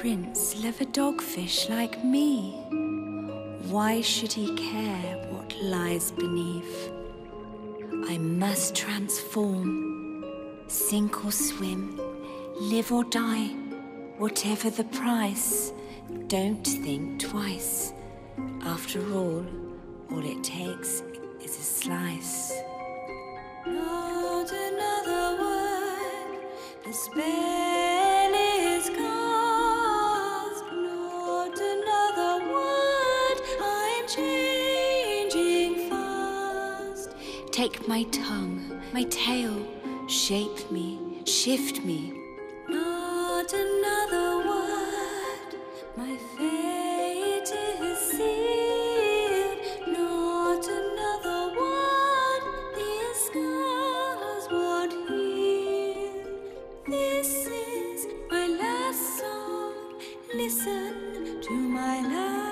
prince love a dogfish like me? Why should he care what lies beneath? I must transform, sink or swim, live or die, whatever the price. Don't think twice. After all it takes is a slice. Not another word, the spell is cast. Not another word, I'm changing fast. Take my tongue, my tail, shape me, shift me. Not another word, my fate is sealed. Not another word, these scars won't heal. This is my last song, listen to my last